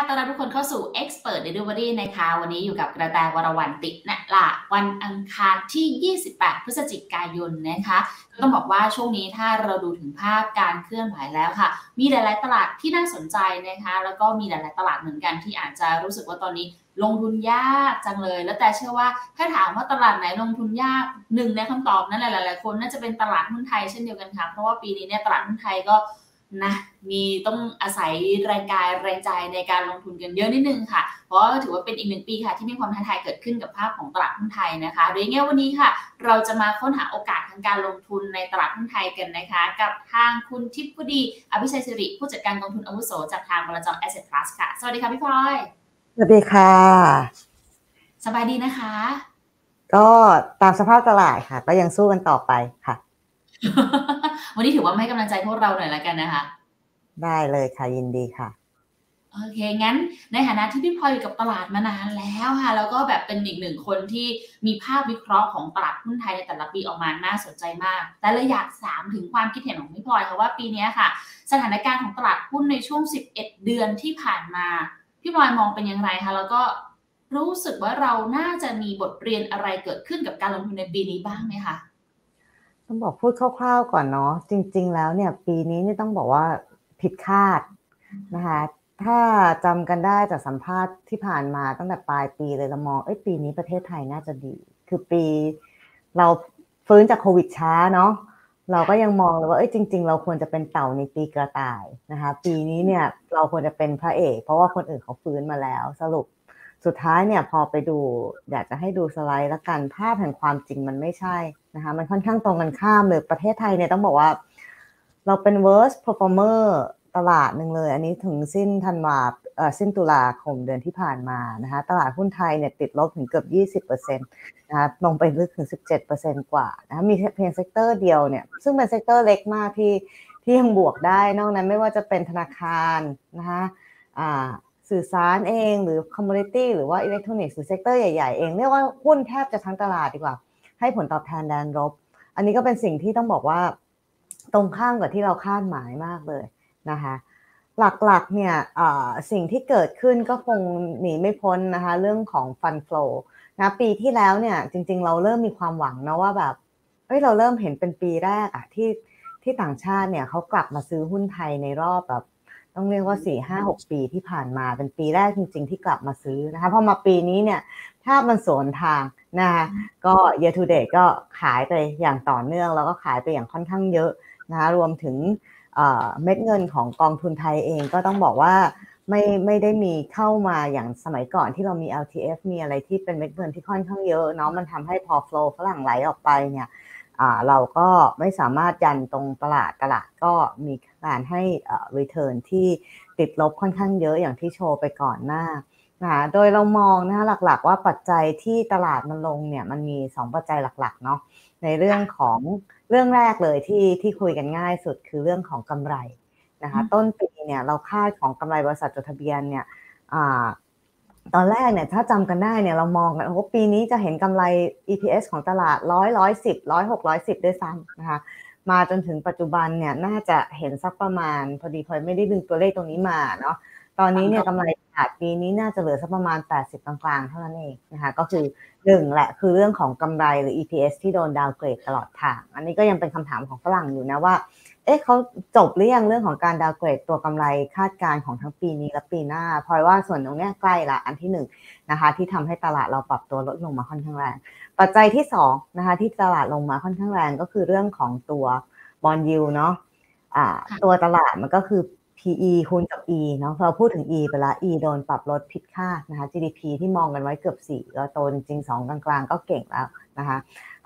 ต้อนรับทุกคนเข้าสู่ Expert Delivery นะคะวันนี้อยู่กับกระแตวรวรรณติณลาวันอังคารที่ 28 พฤศจิกายนนะคะก็ต้องบอกว่าช่วงนี้ถ้าเราดูถึงภาพการเคลื่อนไหวแล้วค่ะมีหลายๆตลาดที่น่าสนใจนะคะแล้วก็มีหลายๆตลาดเหมือนกันที่อาจจะรู้สึกว่าตอนนี้ลงทุนยากจังเลยแล้วแต่เชื่อว่าถ้าถามว่าตลาดไหนลงทุนยากหนึ่งในคำตอบนั้นหลายๆคนน่าจะเป็นตลาดหุ้นไทยเช่นเดียวกันค่ะเพราะว่าปีนี้เนี่ยตลาดหุ้นไทยก็นะมีต้องอาศัยแรงกายแรงใจในการลงทุนกันเยอะนิดนึงค่ะเพราะถือว่าเป็นอีก1 ปีค่ะที่มีความท้าทายเกิดขึ้นกับภาพของตลาดหุ้นไทยนะคะโดยง่ายวันนี้ค่ะเราจะมาค้นหาโอกาสทางการลงทุนในตลาดหุ้นไทยกันนะคะกับทางคุณทิพย์ดีอภิชัยสิริผู้จัดการกองทุนอาวุโสจากทางบลจ. Asset Plus ค่ะสวัสดีค่ะพี่พลอยสวัสดีค่ะสบายดีนะคะก็ตามสภาพตลาดค่ะก็ยังสู้กันต่อไปค่ะวันนี้ถือว่าให้กำลังใจพวกเราหน่อยละกันนะคะได้เลยค่ะยินดีค่ะโอเคงั้นในฐานะที่พี่พลอยอยู่กับตลาดมานานแล้วค่ะแล้วก็แบบเป็นอีกหนึ่งคนที่มีภาพวิเคราะห์ของตลาดหุ้นไทยในแต่ละปีออกมาน่าสนใจมากแต่เลยอยากถามถึงความคิดเห็นของพี่พลอยค่ะว่าปีนี้ค่ะสถานการณ์ของตลาดหุ้นในช่วง11เดือนที่ผ่านมาพี่พลอยมองเป็นอย่างไรคะแล้วก็รู้สึกว่าเราน่าจะมีบทเรียนอะไรเกิดขึ้นกับการลงทุนในปีนี้บ้างไหมคะต้องบอกพูดคร่าวๆก่อนเนาะจริงๆแล้วเนี่ยปีนี้นี่ต้องบอกว่าผิดคาดนะคะถ้าจำกันได้จากสัมภาษณ์ที่ผ่านมาตั้งแต่ปลายปีเลยเรามองปีนี้ประเทศไทยน่าจะดีคือปีเราฟื้นจากโควิดช้าเนาะเราก็ยังมองเลยว่าจริงๆเราควรจะเป็นเต่าในปีกระต่ายนะคะปีนี้เนี่ยเราควรจะเป็นพระเอกเพราะว่าคนอื่นเขาฟื้นมาแล้วสรุปสุดท้ายเนี่ยพอไปดูอยากจะให้ดูสไลด์ละกันภาพแห่งความจริงมันไม่ใช่นะคะมันค่อนข้างตรงกันข้ามเลยประเทศไทยเนี่ยต้องบอกว่าเราเป็น worst performer ตลาดหนึ่งเลยอันนี้ถึงสิ้นตุลาคมเดือนที่ผ่านมานะคะตลาดหุ้นไทยเนี่ยติดลบถึงเกือบ 20%นะคะลงไปลึกถึง 17% กว่านะคะมีเพียงเซกเตอร์เดียวเนี่ยซึ่งเป็นเซกเตอร์เล็กมากที่ยังบวกได้นอกนั้นไม่ว่าจะเป็นธนาคารนะคะสื่อสารเองหรือคอมมูนิตี้หรือว่าอิเล็กทรอนิกส์หรือเซกเตอร์ใหญ่ๆเองเรียกว่าหุ้นแทบจะทั้งตลาดดีกว่าให้ผลตอบแทนแดนลบอันนี้ก็เป็นสิ่งที่ต้องบอกว่าตรงข้ามกับที่เราคาดหมายมากเลยนะคะหลักๆเนี่ยสิ่งที่เกิดขึ้นก็คงหนีไม่พ้นนะคะเรื่องของฟันโฟลนะปีที่แล้วเนี่ยจริงๆเราเริ่มมีความหวังนะว่าแบบเราเริ่มเห็นเป็นปีแรกอะที่ต่างชาติเนี่ยเขากลับมาซื้อหุ้นไทยในรอบแบบต้องเรียกว่า4-5-6 ปีที่ผ่านมาเป็นปีแรกจริงๆที่กลับมาซื้อนะคะพอมาปีนี้เนี่ยถ้ามันสวนทางนะคะก็ year to date ก็ขายไปอย่างต่อเนื่องแล้วก็ขายไปอย่างค่อนข้างเยอะนะคะรวมถึงเม็ดเงินของกองทุนไทยเองก็ต้องบอกว่าไม่ได้มีเข้ามาอย่างสมัยก่อนที่เรามี LTF มีอะไรที่เป็นเม็ดเงินที่ค่อนข้างเยอะเนาะมันทำให้พอ flow ฝรั่งไหลออกไปเนี่ยเราก็ไม่สามารถยันตรงตลาดก็มีการให้return ที่ติดลบค่อนข้างเยอะอย่างที่โชว์ไปก่อนหน้านะคะโดยเรามองนะคะหลักๆว่าปัจจัยที่ตลาดมันลงเนี่ยมันมี2ปัจจัยหลักๆเนาะในเรื่องแรกเลยที่คุยกันง่ายสุดคือเรื่องของกำไรนะคะต้นปีเนี่ยเราคาดของกำไรบริษัทจดทะเบียนเนี่ยตอนแรกเนี่ยถ้าจำกันได้เนี่ยเรามองกันว่าปีนี้จะเห็นกำไร EPS ของตลาด110 106 110ด้วยซ้ำนะคะมาจนถึงปัจจุบันเนี่ยน่าจะเห็นสักประมาณพอดีพลอยไม่ได้ดึงตัวเลขตรงนี้มาเนาะตอนนี้เนี่ยกำไรตลาดปีนี้น่าจะเหลือสักประมาณ80กลางๆเท่านั้นเองนะคะก็คือ1แหละคือเรื่องของกำไรหรือ EPS ที่โดนดาวเกรดตลอดทางอันนี้ก็ยังเป็นคำถามของฝรั่งอยู่นะว่าเขาจบหรือยังเรื่องของการดาวเกรดตัวกำไรคาดการณ์ของทั้งปีนี้และปีหน้าพลอยว่าส่วนตรงนี้ใกล้ละอันที่1นะคะที่ทำให้ตลาดเราปรับตัวลดลงมาค่อนข้างแรงปัจจัยที่2นะคะที่ตลาดลงมาค่อนข้างแรงก็คือเรื่องของตัวบอนด์ยิลด์เนาะตัวตลาดมันก็คือ PE คูณกับ E เนาะเราพูดถึง E ไปแล้ว E โดนปรับลดผิดคาดนะคะ GDP ที่มองกันไว้เกือบ4แล้วโตจริงๆ2กลางๆก็เก่งแล้วนะคะ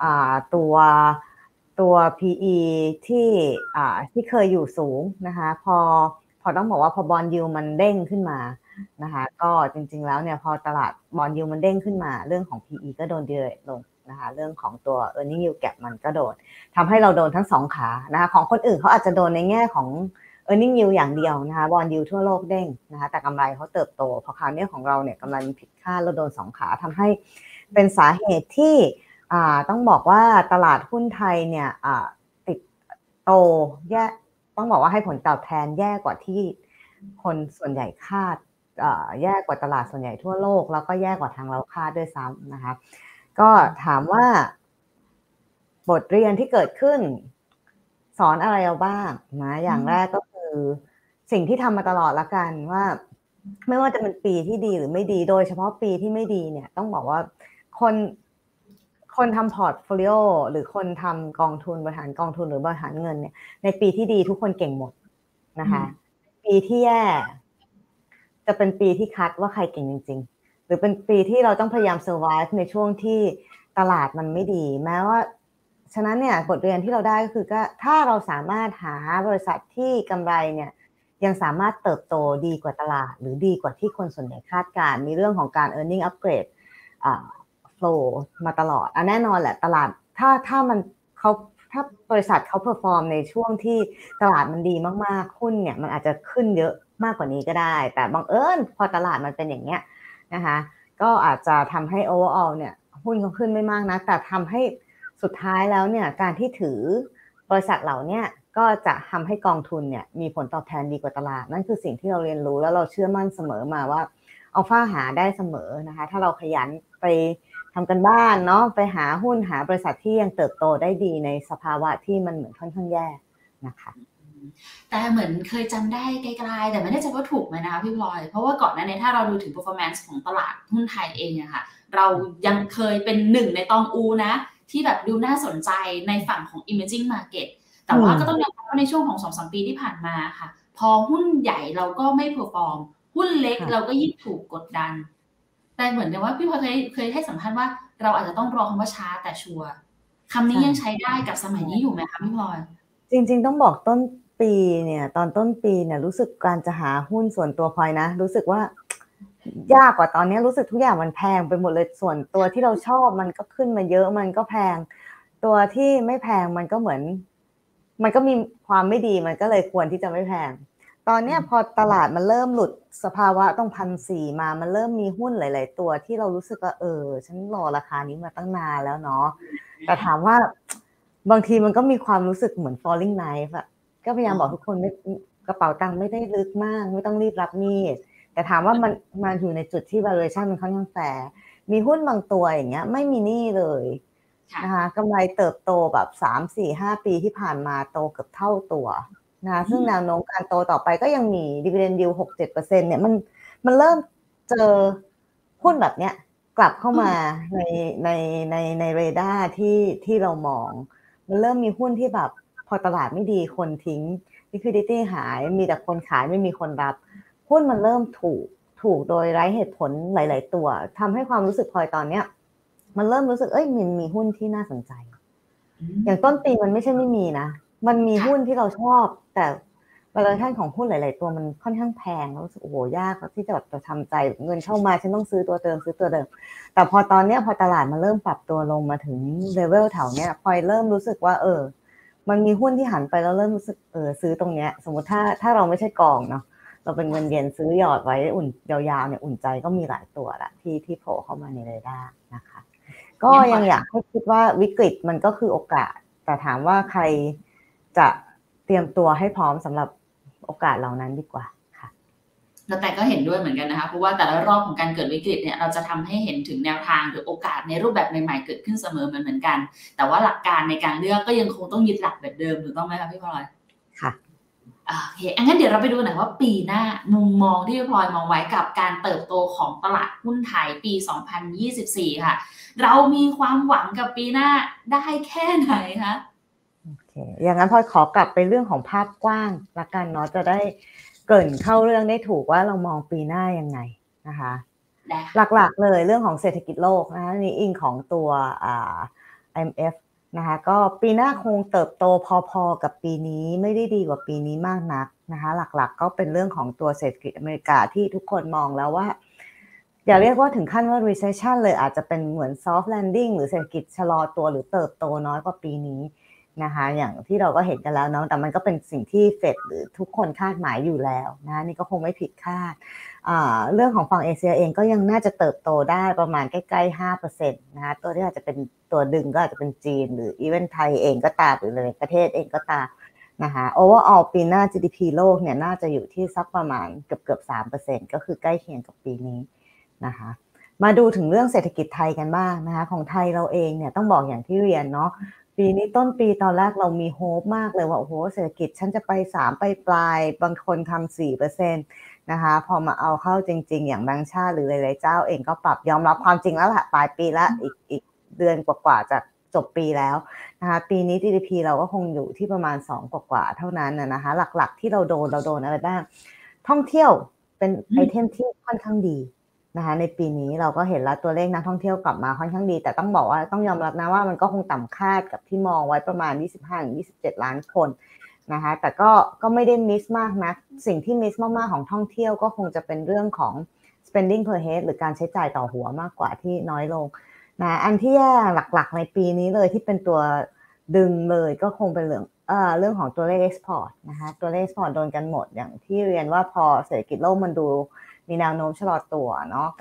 ตัว PE ที่เคยอยู่สูงนะคะพอต้องบอกว่าพอบอนด์ยิลด์มันเด้งขึ้นมานะคะก็จริงๆแล้วเนี่ยพอตลาดบอนด์ยิลด์มันเด้งขึ้นมาเรื่องของ PE ก็โดนดีเรทลงนะคะเรื่องของตัว earning yield gap มันก็โดนทำให้เราโดนทั้ง2ขานะคะของคนอื่นเขาอาจจะโดนในแง่ของ earning yield อย่างเดียวนะคะบอนด์ยิลด์ทั่วโลกเด้งนะคะแต่กำไรเขาเติบโตพอคราวนี้ของเราเนี่ยกำไรมันผิดคาดเราโดน2ขาทำให้เป็นสาเหตุที่ต้องบอกว่าตลาดหุ้นไทยเนี่ยติดโตแย่ต้องบอกว่าให้ผลตอบแทนแย่กว่าที่คนส่วนใหญ่คาดแย่กว่าตลาดส่วนใหญ่ทั่วโลกแล้วก็แย่กว่าทางเราคาดด้วยซ้ำนะคะก็ถามว่าบทเรียนที่เกิดขึ้นสอนอะไรเราบ้างนะอย่างแรกก็คือสิ่งที่ทำมาตลอดละกันว่าไม่ว่าจะเป็นปีที่ดีหรือไม่ดีโดยเฉพาะปีที่ไม่ดีเนี่ยต้องบอกว่าคนทำพอร์ตโฟลิโอหรือคนทำกองทุนบริหารกองทุนหรือบริหารเงินเนี่ยในปีที่ดีทุกคนเก่งหมดนะคะปีที่แย่จะเป็นปีที่คัดว่าใครเก่งจริงๆหรือเป็นปีที่เราต้องพยายาม survive ในช่วงที่ตลาดมันไม่ดีแม้ว่าฉะนั้นเนี่ยบทเรียนที่เราได้ก็คือก็ถ้าเราสามารถหาบริษัทที่กำไรเนี่ยยังสามารถเติบโตดีกว่าตลาดหรือดีกว่าที่คนส่วนใหญ่คาดการณ์มีเรื่องของการ earning upgrade flow มาตลอดแน่นอนแหละตลาดถ้าบริษัทเขาเพอร์ฟอร์มในช่วงที่ตลาดมันดีมากๆหุ้นเนี่ยมันอาจจะขึ้นเยอะมากกว่านี้ก็ได้แต่บังเอิญพอตลาดมันเป็นอย่างเงี้ยนะคะก็อาจจะทำให้ overall เนี่ยหุ้นเขาขึ้นไม่มากนะแต่ทำให้สุดท้ายแล้วเนี่ยการที่ถือบริษัทเหล่านี้ก็จะทำให้กองทุนเนี่ยมีผลตอบแทนดีกว่าตลาดนั่นคือสิ่งที่เราเรียนรู้แล้วเราเชื่อมั่นเสมอมาว่าอัลฟาหาได้เสมอนะคะถ้าเราขยันไปทำกันบ้านเนาะไปหาหุ้นหาบริษัทที่ยังเติบโตได้ดีในสภาวะที่มันเหมือนค่อนข้างแย่นะคะแต่เหมือนเคยจำได้ไกลๆแต่ไม่แน่ใจว่าถูกไหมนะคะพี่พลอยเพราะว่าก่อนหน้านี้ถ้าเราดูถึง performance ของตลาดหุ้นไทยเองอะค่ะเรายังเคยเป็นหนึ่งในตองอูนะที่แบบดูน่าสนใจในฝั่งของ emerging market แต่ว่าก็ต้องยอมรับว่าในช่วงของ 2-3 ปีที่ผ่านมาค่ะพอหุ้นใหญ่เราก็ไม่เพอร์ฟอร์มหุ้นเล็กเราก็ยิ่งถูกกดดันแต่เหมือนกับว่าพี่พลอยเคยให้สัมภาษณ์ว่าเราอาจจะต้องรอคำว่าช้าแต่ชัวร์คำนี้ยังใช้ได้กับสมัยนี้อยู่ไหมคะพี่พลอยจริงๆต้องบอกต้นปีเนี่ยตอนต้นปีเนี่ยรู้สึกการจะหาหุ้นส่วนตัวพลอยนะรู้สึกว่ายากกว่าตอนนี้รู้สึกทุกอย่างมันแพงไปหมดเลยส่วนตัวที่เราชอบมันก็ขึ้นมาเยอะมันก็แพงตัวที่ไม่แพงมันก็เหมือนมันก็มีความไม่ดีมันก็เลยควรที่จะไม่แพงตอนนี้พอตลาดมันเริ่มหลุดสภาวะต้อง1,400มามันเริ่มมีหุ้นหลายๆตัวที่เรารู้สึกว่าฉันรอราคานี้มาตั้งนานแล้วเนาะแต่ถามว่าบางทีมันก็มีความรู้สึกเหมือน falling knife อะก็พยายามบอกทุกคนไม่กระเป๋าตังค์ไม่ได้ลึกมากไม่ต้องรีบรับมีดแต่ถามว่ามันอยู่ในจุดที่ valuation มันค่อนข้างแฟร์มีหุ้นบางตัวอย่างเงี้ยไม่มีหนี้เลยนะคะกำไรเติบโตแบบ3-4-5 ปีที่ผ่านมาโตเกือบเท่าตัวนะซึ่งแนวโน้มการโตต่อไปก็ยังมี dividend yield 6-7% เนี่ยมันเริ่มเจอหุ้นแบบเนี้ยกลับเข้ามาในเรดาร์ที่เรามองมันเริ่มมีหุ้นที่แบบพอตลาดไม่ดีคนทิ้ง liquidity หายมีแต่คนขายไม่มีคนรับหุ้นมันเริ่มถูกโดยไร้เหตุผลหลายๆตัวทำให้ความรู้สึกพลอยตอนเนี้ยมันเริ่มรู้สึกมันมีหุ้นที่น่าสนใจอย่างต้นปีมันไม่ใช่ไม่มีนะมันมีหุ้นที่เราชอบแต่valuationของหุ้นหลายๆตัวมันค่อนข้างแพงแล้วรู้สึกโอ้โหยากที่จะแบบจะทำใจเงินเข้ามาฉันต้องซื้อตัวเดิมแต่พอตอนเนี้ยพอตลาดมันเริ่มปรับตัวลงมาถึงเลเวลแถวเนี้ยพลอยเริ่มรู้สึกว่ามันมีหุ้นที่หันไปแล้วเริ่มรู้สึกซื้อตรงเนี้ยสมมติถ้าเราไม่ใช่กองเนาะเราเป็นเงินเย็นซื้อหยอดไว้อุ่นยาวๆเนี่ยอุ่นใจก็มีหลายตัวละที่โผล่เข้ามาในเรดาร์นะคะก็ยังอยากให้คิดว่าวิกฤตมันก็คือโอกาสแต่ถามว่าใครจะเตรียมตัวให้พร้อมสำหรับโอกาสเหล่านั้นดีกว่าค่ะแต่ก็เห็นด้วยเหมือนกันนะคะเพราะว่าแต่ละรอบของการเกิดวิกฤตเนี่ยเราจะทำให้เห็นถึงแนวทางหรือโอกาสในรูปแบบใหม่ๆเกิดขึ้นเสมอเหมือนกันแต่ว่าหลักการในการเลือกก็ยังคงต้องยึดหลักแบบเดิมถูกต้องไหมคะพี่พลอยค่ะโอเคงั้นเดี๋ยวเราไปดูหน่อยว่าปีหน้ามุมมองที่พี่พลอยมองไว้กับการเติบโตของตลาดหุ้นไทยปี2024ค่ะเรามีความหวังกับปีหน้าได้แค่ไหนคะโอเคอย่างนั้นพลอยขอกลับไปเรื่องของภาพกว้างละกันเนาะจะได้เกริ่นเข้าเรื่องได้ถูกว่าเรามองปีหน้ายังไงนะคะหลักๆเลยเรื่องของเศรษฐกิจโลกนะคะนี่อิงของตัวIMF นะคะก็ปีหน้าคงเติบโตพอๆกับปีนี้ไม่ได้ดีกว่าปีนี้มากนักนะคะหลักๆก็เป็นเรื่องของตัวเศรษฐกิจอเมริกาที่ทุกคนมองแล้วว่าอย่าเรียกว่าถึงขั้นว่า recession เลยอาจจะเป็นเหมือน soft landing หรือเศรษฐกิจชะลอตัวหรือเติบโตน้อยกว่าปีนี้นะคะอย่างที่เราก็เห็นกันแล้วเนาะแต่มันก็เป็นสิ่งที่เฟดหรือทุกคนคาดหมายอยู่แล้วนะนี่ก็คงไม่ผิดคาดเรื่องของฝั่งเอเชียเองก็ยังน่าจะเติบโตได้ประมาณใกล้ๆ 5% นะคะตัวที่อาจจะเป็นตัวดึงก็อาจจะเป็นจีนหรืออีเวนไทยเองก็ตามหรือในประเทศเองก็ตามนะคะ overall ปีหน้า GDP โลกเนี่ยน่าจะอยู่ที่สักประมาณเกือบ 3% ก็คือใกล้เคียงกับปีนี้นะคะมาดูถึงเรื่องเศรษฐกิจไทยกันบ้างนะคะของไทยเราเองเนี่ยต้องบอกอย่างที่เรียนเนาะปีนี้ต้นปีตอนแรกเรามีโฮปมากเลยว่าโอ้โหเศรษฐกิจฉันจะไป3ไปปลายบางคนทำ 4% นะคะพอมาเอาเข้าจริงๆอย่างแบงก์ชาติหรือหลายๆเจ้าเองก็ปรับยอมรับความจริงแล้วแหละปลายปีละอีกเดือนกว่าๆจะจบปีแล้วนะคะปีนี้ GDP เราก็คงอยู่ที่ประมาณ2กว่าๆเท่านั้นนะคะหลักๆที่เราโดนอะไรบ้างท่องเที่ยวเป็นไอเทมที่ค่อนข้างดีนะคะในปีนี้เราก็เห็นแล้วตัวเลขนักท่องเที่ยวกลับมาค่อนข้างดีแต่ต้องบอกว่าต้องยอมรับนะว่ามันก็คงต่ำคาดกับที่มองไว้ประมาณ 25-27 ล้านคนนะคะแต่ก็ไม่ได้มิสมากนะสิ่งที่มิสมากๆของท่องเที่ยวก็คงจะเป็นเรื่องของ spending per head หรือการใช้จ่ายต่อหัวมากกว่าที่น้อยลงนะอันที่แย่หลักๆในปีนี้เลยที่เป็นตัวดึงเลยก็คงเป็นเรื่องของตัวเลข export นะคะตัวเลข export โดนกันหมดอย่างที่เรียนว่าพอเศรษฐกิจโลกมันดูมีแนวโน้มชะลอตัวเนาะ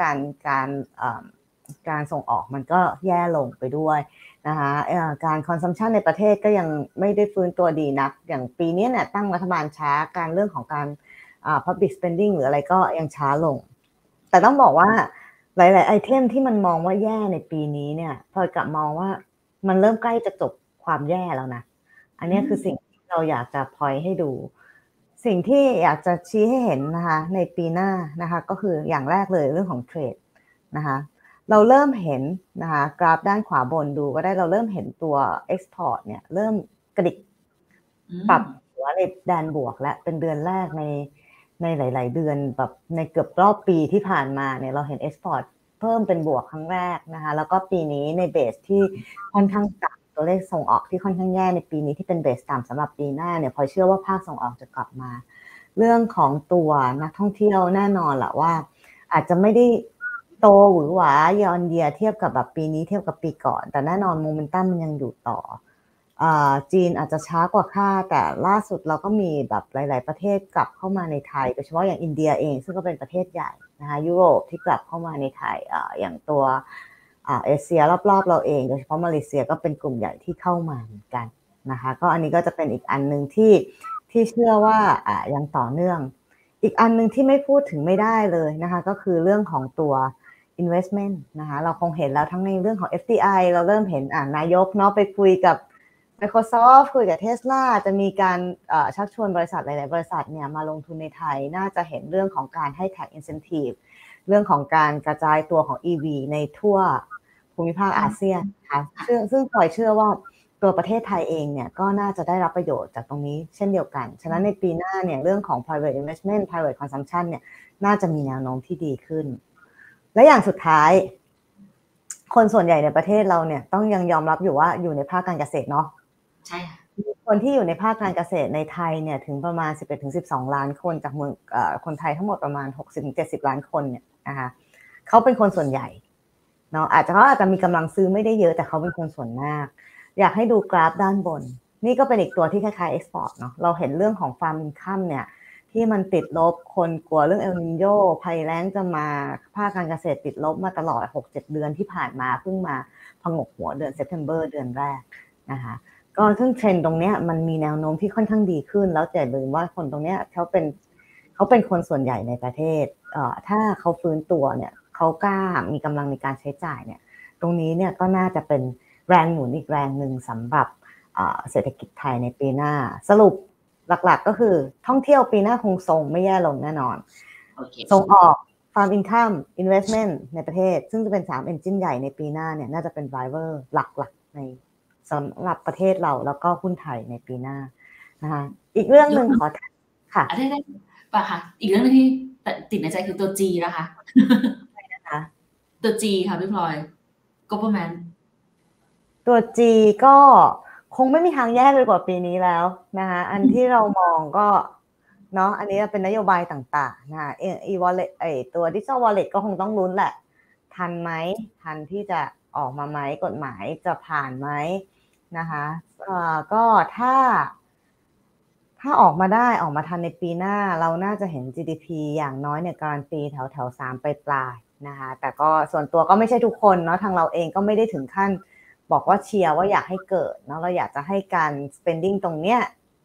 การส่งออกมันก็แย่ลงไปด้วยนะคะการ consumption ในประเทศก็ยังไม่ได้ฟื้นตัวดีนักอย่างปีนี้เนี่ยตั้งรัฐบาลช้าการเรื่องของการpublic spending หรืออะไรก็ยังช้าลงแต่ต้องบอกว่าหลายๆไอเทมที่มันมองว่าแย่ในปีนี้เนี่ยพอกลับมองว่ามันเริ่มใกล้จะจบความแย่แล้วนะอันนี้คือสิ่งที่เราอยากจะ point ให้ดูสิ่งที่อยากจะชี้ให้เห็นนะคะในปีหน้านะคะก็คืออย่างแรกเลยเรื่องของเทรดนะคะเราเริ่มเห็นนะคะกราฟด้านขวาบนดูก็ได้เราเริ่มเห็นตัว export เนี่ยเริ่มกระดิกปรับหัวในแดนบวกและเป็นเดือนแรกในหลายๆเดือนแบบในเกือบรอบปีที่ผ่านมาเนี่ยเราเห็น export เพิ่มเป็นบวกครั้งแรกนะคะแล้วก็ปีนี้ในเบสที่ค่อนข้างต่ำตัวเลขส่งออกที่ค่อนข้างแย่ในปีนี้ที่เป็นเบสต่ำสำหรับปีหน้าเนี่ยพอเชื่อว่าภาคส่งออกจะกลับมาเรื่องของตัวนักท่องเที่ยวแน่นอนแหละว่าอาจจะไม่ได้โตหวือหวายอนเยียเทียบกับแบบปีนี้เทียบกับปีก่อนแต่แน่นอนโมเมนตัมมันยังอยู่ต่อจีนอาจจะช้ากว่าคาดแต่ล่าสุดเราก็มีแบบหลายๆประเทศกลับเข้ามาในไทยโดยเฉพาะอย่างอินเดียเองซึ่งก็เป็นประเทศใหญ่นะคะยุโรปที่กลับเข้ามาในไทยอย่างตัวเอเชียรอบๆเราเองโดยเฉพาะมาเลเซียก็เป็นกลุ่มใหญ่ที่เข้ามาเหมือนกันนะคะก็อันนี้ก็จะเป็นอีกอันนึงที่เชื่อว่ายังต่อเนื่องอีกอันนึงที่ไม่พูดถึงไม่ได้เลยนะคะก็คือเรื่องของตัว investment นะคะเราคงเห็นแล้วทั้งในเรื่องของ FDI เราเริ่มเห็นนายกเนาะไปคุยกับ Microsoft คุยกับ Tesla จะมีการชักชวนบริษัทหลายๆบริษัทเนี่ยมาลงทุนในไทยน่าจะเห็นเรื่องของการให้ tax incentive เรื่องของการกระจายตัวของ EV ในทั่วภูมิภาคอาเซียนนะคะซึ่งพลอยเชื่อว่าตัวประเทศไทยเองเนี่ยก็น่าจะได้รับประโยชน์จากตรงนี้เช่นเดียวกันฉะนั้นในปีหน้าเนี่ยเรื่องของ private investment private consumption เนี่ยน่าจะมีแนวโน้มที่ดีขึ้นและอย่างสุดท้ายคนส่วนใหญ่ในประเทศเราเนี่ยต้องยังยอมรับอยู่ว่าอยู่ในภาคการเกษตรเนาะใช่ค่ะคนที่อยู่ในภาคการเกษตรในไทยเนี่ยถึงประมาณ 11-12 ล้านคนจากเมืองคนไทยทั้งหมดประมาณ 60-70 ล้านคนเนี่ยนะคะเขาเป็นคนส่วนใหญ่เนาะเขาอาจจะมีกำลังซื้อไม่ได้เยอะแต่เขาเป็นคนส่วนมากอยากให้ดูกราฟด้านบนนี่ก็เป็นอีกตัวที่คล้ายๆ export เนาะเราเห็นเรื่องของ farm income เนี่ยที่มันติดลบคนกลัวเรื่องเอลนิโญภัยแล้งจะมาภาคการเกษตรติดลบมาตลอด 6-7 เดือนที่ผ่านมาเพิ่งมาผงกหัวเดือน September เดือนแรกนะคะก็ซึ่งเทรนด์ตรงนี้มันมีแนวโน้มที่ค่อนข้างดีขึ้นแล้วแต่ลืมว่าคนตรงนี้เขาเป็นคนส่วนใหญ่ในประเทศถ้าเขาฟื้นตัวเนี่ยเขากล้ามีกำลังในการใช้จ่ายเนี่ยตรงนี้เนี่ยก็น่าจะเป็นแรงหนุนอีกแรงหนึ่งสำหรับเศรษฐกิจไทยในปีหน้าสรุปหลักๆก็คือท่องเที่ยวปีหน้าคงทรงไม่แย่ลงแน่นอน ส่งออก farm income investment ในประเทศซึ่งจะเป็น3 engine ใหญ่ในปีหน้าเนี่ยน่าจะเป็น driver หลักๆในสำหรับประเทศเราแล้วก็หุ้นไทยในปีหน้านะคะอีกเรื่องนึงขอค่ะได้ป่ะคะอีกเรื่องนึงที่ติดในใจคือตัว G นะคะใช่นะคะตัว G ค่ะพี่พลอย government ตัว G ก็คงไม่มีทางแย่เลยกว่าปีนี้แล้วนะคะอันที่เรามองก็เนาะอันนี้เป็นนโยบายต่างๆนะคะe-wallet ตัว digital wallet ก็คงต้องลุ้นแหละทันไหมทันที่จะออกมาไหมกฎหมายจะผ่านไหมนะคะก็ถ้าออกมาได้ออกมาทันในปีหน้าเราน่าจะเห็น GDP อย่างน้อยเนี่ยการันตีแถว3ปลายนะคะแต่ก็ส่วนตัวก็ไม่ใช่ทุกคนเนาะทางเราเองก็ไม่ได้ถึงขั้นบอกว่าเชียร์ว่าอยากให้เกิดเนาะเราอยากจะให้การ spending ตรงเนี้ย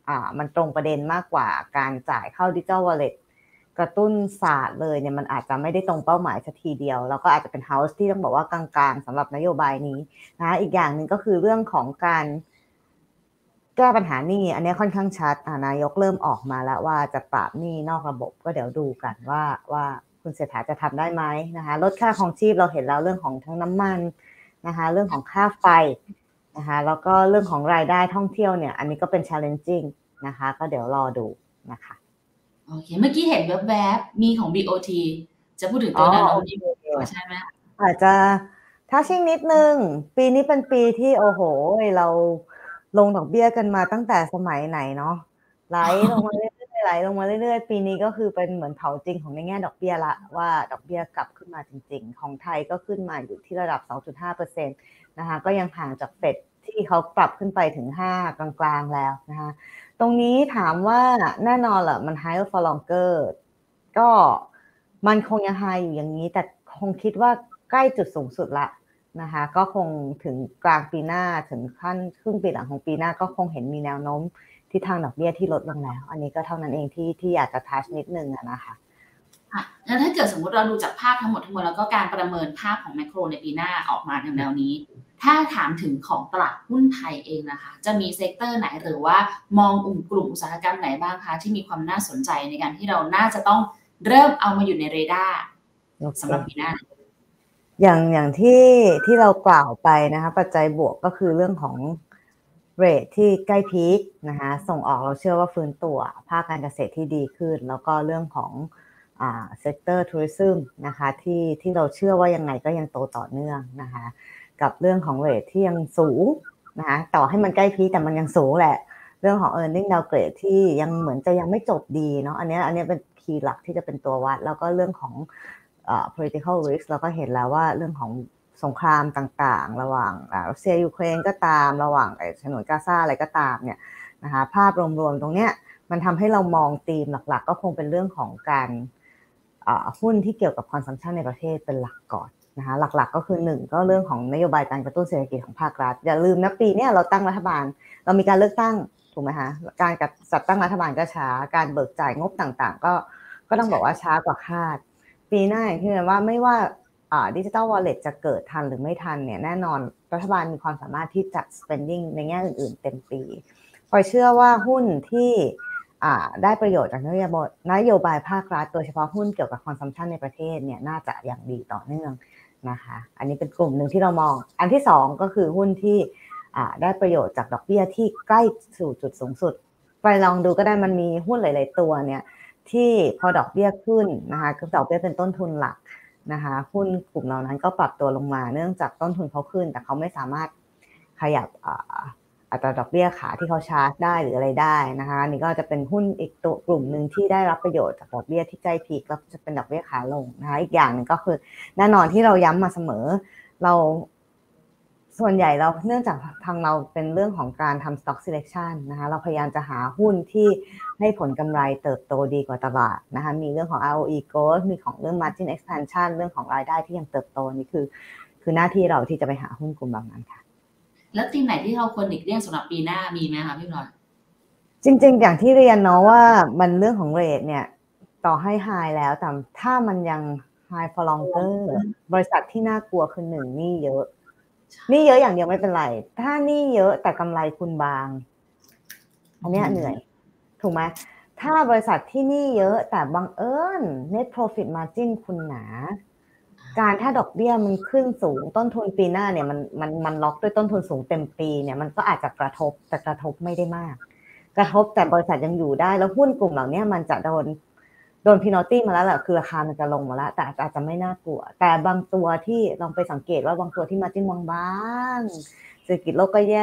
มันตรงประเด็นมากกว่าการจ่ายเข้า Digital Wallet กระตุ้นศาสตร์เลยเนี่ยมันอาจจะไม่ได้ตรงเป้าหมายสักทีเดียวแล้วก็อาจจะเป็น House ที่ต้องบอกว่ากลางๆสำหรับนโยบายนี้นะอีกอย่างหนึ่งก็คือเรื่องของการแก้ปัญหาหนี้อันนี้ค่อนข้างชัดนายกเริ่มออกมาแล้วว่าจะปราบหนี้นอกระบบก็เดี๋ยวดูกันว่าคุณเศรษฐาจะทำได้ไหมนะคะลดค่าครองชีพเราเห็นแล้วเรื่องของทั้งน้ำมันนะคะเรื่องของค่าไฟนะคะแล้วก็เรื่องของรายได้ท่องเที่ยวเนี่ยอันนี้ก็เป็น challenging นะคะก็เดี๋ยวรอดูนะคะโอเคเมื่อกี้เห็นแวบๆมีของ BOT จะพูดถึงตัวแนวโน้มนี้ใช่ไหมอาจจะถ้าชิ่งนิดนึงปีนี้เป็นปีที่โอ้โหเราลงดอกเบี้ยกันมาตั้งแต่สมัยไหนเนาะไหลลงมาเรื่อยๆไหลลงมาเรื่อยๆปีนี้ก็คือเป็นเหมือนเผาจริงของในแง่ดอกเบี้ยละว่าดอกเบี้ยกลับขึ้นมาจริงๆของไทยก็ขึ้นมาอยู่ที่ระดับ 2.5% นะคะก็ยังห่างจากเฟดที่เขาปรับขึ้นไปถึง5กลางๆแล้วนะคะตรงนี้ถามว่าแน่นอนแหละมัน higher for longer ก็มันคงยัง high อยู่อย่างนี้แต่คงคิดว่าใกล้จุดสูงสุดละนะคะก็คงถึงกลางปีหน้าถึงขั้นครึ่งปีหลังของปีหน้าก็คงเห็นมีแนวโน้มที่ทางดอกเบี้ยที่ลดลงแล้วอันนี้ก็เท่านั้นเองที่อยากจะทัชนิดนึงนะคะแล้วถ้าเกิดสมมติเราดูจากภาพทั้งหมดแล้วก็การประเมินภาพของแมคโครในปีหน้าออกมาแนวนี้ถ้าถามถึงของตลาดหุ้นไทยเองนะคะจะมีเซกเตอร์ไหนหรือว่ามองกลุ่มอุตสาหกรรมไหนบ้างคะที่มีความน่าสนใจในการที่เราน่าจะต้องเริ่มเอามาอยู่ในเรดาร์สำหรับปีหน้าอย่างที่เรากล่าวไปนะคะปัจจัยบวกก็คือเรื่องของเรทที่ใกล้พีคนะคะส่งออกเราเชื่อว่าฟื้นตัวภาคการเกษตรที่ดีขึ้นแล้วก็เรื่องของเซกเตอร์ทัวริซึมนะคะที่เราเชื่อว่ายังไงก็ยังโตต่อเนื่องนะคะกับเรื่องของเรทที่ยังสูงนะคะต่อให้มันใกล้พีคแต่มันยังสูงแหละเรื่องของ earning downgrade ที่ยังเหมือนจะยังไม่จบดีเนาะอันนี้เป็นคีย์หลักที่จะเป็นตัววัดแล้วก็เรื่องของpolitical risk เราก็เห็นแล้วว่าเรื่องของสงครามต่างๆระหว่างรัสเซียยูเครนก็ตามระหว่างฉนวนกาซาอะไรก็ตามเนี่ยนะคะภาพรวมๆตรงเนี้ยมันทำให้เรามองธีมหลักๆก็คงเป็นเรื่องของการหุ้นที่เกี่ยวกับ consumption ในประเทศเป็นหลักก่อนนะคะหลักๆก็คือ1ก็เรื่องของนโยบายการกระตุ้นเศรษฐกิจของภาครัฐอย่าลืมนะปีนี้เราตั้งรัฐบาลเรามีการเลือกตั้งถูกไหมคะการจัดตั้งรัฐบาลก็ช้าการเบิกจ่ายงบต่างๆก็ต้องบอกว่าช้ากว่าคาดปีหน้าอย่างที่เรียนว่าไม่ว่าDigital Wallet จะเกิดทันหรือไม่ทันเนี่ยแน่นอนรัฐบาลมีความสามารถที่จะ spending ในแง่อื่นๆเต็มปีพอเชื่อว่าหุ้นที่ได้ประโยชน์จากนโยบายภาครัฐโดยเฉพาะหุ้นเกี่ยวกับ consumption ในประเทศเนี่ยน่าจะอย่างดีต่อเนื่องนะคะอันนี้เป็นกลุ่มหนึ่งที่เรามองอันที่2ก็คือหุ้นที่ได้ประโยชน์จากดอกเบี้ยที่ใกล้สู่จุดสูงสุดไปลองดูก็ได้มันมีหุ้นหลายๆตัวเนี่ยที่พอดอกเบี้ยขึ้นนะคะคือดอกเบี้ยเป็นต้นทุนหลักนะคะหุ้นกลุ่มเหล่านั้นก็ปรับตัวลงมาเนื่องจากต้นทุนเขาขึ้นแต่เขาไม่สามารถขยับอัตราดอกเบี้ยขาที่เขาชาร์จได้หรืออะไรได้นะคะนี่ก็จะเป็นหุ้นอีกตัวกลุ่มนึงที่ได้รับประโยชน์จากดอกเบี้ยที่ใกล้พีคแล้วจะเป็นดอกเบี้ยขาลงนะคะอีกอย่างนึงก็คือแน่นอนที่เราย้ำมาเสมอเราส่วนใหญ่เราเนื่องจากทางเราเป็นเรื่องของการทำ stock selection นะคะเราพยายามจะหาหุ้นที่ให้ผลกำไรเติบโตดีกว่าตลาดนะคะมีเรื่องของ ROE growth มีของเรื่อง margin expansion เรื่องของรายได้ที่ยังเติบโตนี่คือหน้าที่เราที่จะไปหาหุ้นกลุ่มแบบนั้นค่ะแล้วทีมไหนที่เราควรหลีกเลี่ยงสำหรับปีหน้ามีไหมคะพี่พลอยจริงๆอย่างที่เรียนเนาะว่ามันเรื่องของเรทเนี่ยต่อให้ high แล้วแต่ถ้ามันยัง high for longer บริษัทที่น่ากลัวคือ1หนี้เยอะอย่างเดียวไม่เป็นไรถ้าหนี้เยอะแต่กำไรคุณบางอันนี้เหนื่อยถูกไหมถ้าบริษัทที่หนี้เยอะแต่บังเอิญ net profit margin คุณหนาการถ้าดอกเบี้ยมันขึ้นสูงต้นทุนปีหน้าเนี่ยมันล็อกด้วยต้นทุนสูงเต็มปีเนี่ยมันก็อาจจะกระทบแต่กระทบไม่ได้มากกระทบแต่บริษัทยังอยู่ได้แล้วหุ้นกลุ่มเหล่านี้มันจะโดน penalty มาแล้วแหละคือราคามันจะลงมาแล้วแต่อาจจะไม่น่ากลัวแต่บางตัวที่ลองไปสังเกตว่าบางตัวที่ margin บางๆเศรษฐกิจโลกก็แย่